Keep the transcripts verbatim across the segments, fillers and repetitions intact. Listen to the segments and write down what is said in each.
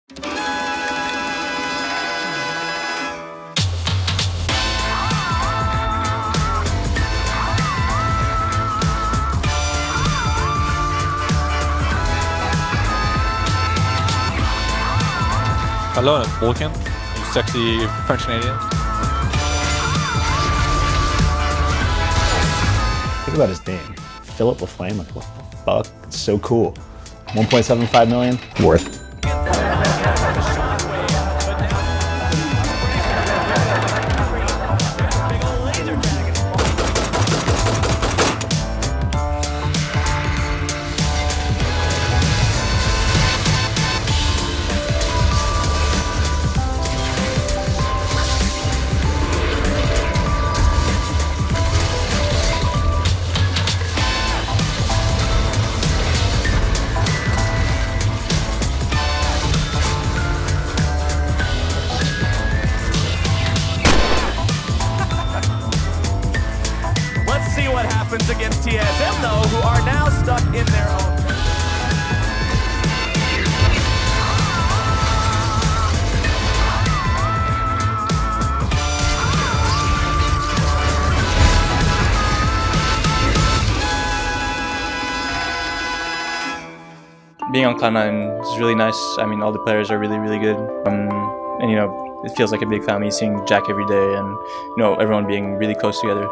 Hello, it's Vulcan, you sexy French Canadian. Think about his name. Philip LaFlame, like what the fuck? It's so cool. one point seven five million? Worth. What happens against T S M though, who are now stuck in their own. Being on Cloud nine is really nice. I mean, all the players are really, really good. Um, and you know, it feels like a big family seeing Jack every day and you know, everyone being really close together.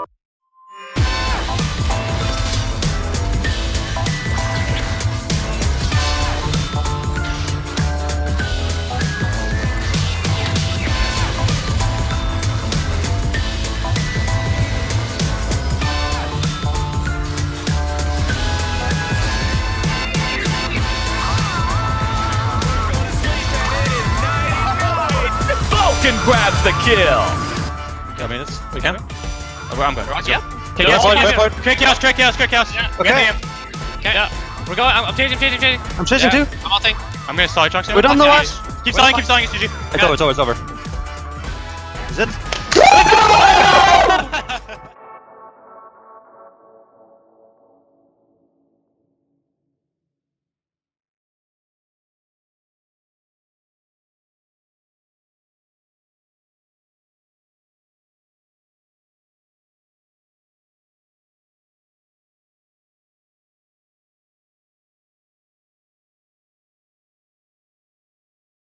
Vulcan grabs the kill. Kill me this. We can? Oh, I'm good. Yeah. Take chaos, Straight chaos, straight chaos, straight chaos. Yeah. Okay. Okay. Yeah. We're going. I'm, I'm chasing, chasing, chasing. I'm chasing yeah. too. I'm ulting. I'm gonna side truck. We're done the yeah. last. Keep selling, keep selling, it's G G. It's over, it's over, it's over.